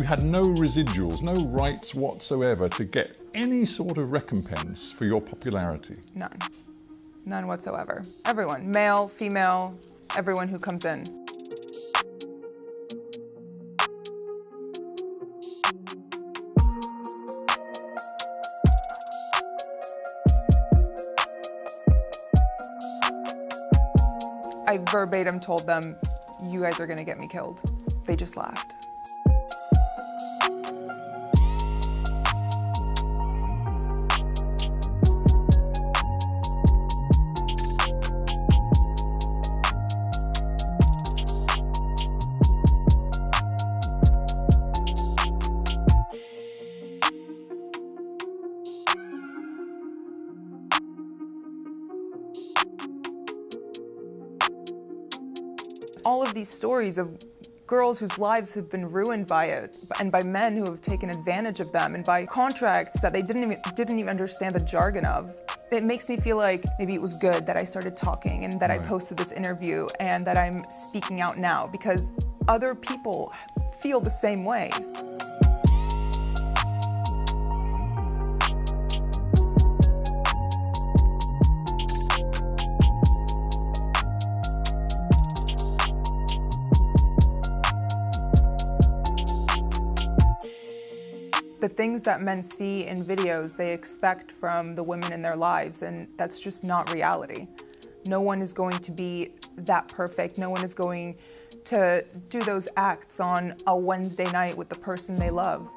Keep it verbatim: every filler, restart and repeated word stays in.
had no residuals, no rights whatsoever to get any sort of recompense for your popularity? None. None whatsoever. Everyone, male, female, everyone who comes in. I verbatim told them, you guys are gonna get me killed. They just laughed. All of these stories of girls whose lives have been ruined by it, and by men who have taken advantage of them, and by contracts that they didn't even, didn't even understand the jargon of. It makes me feel like maybe it was good that I started talking and that right. I posted this interview and that I'm speaking out now, because other people feel the same way. The things that men see in videos, they expect from the women in their lives, and that's just not reality. No one is going to be that perfect. No one is going to do those acts on a Wednesday night with the person they love.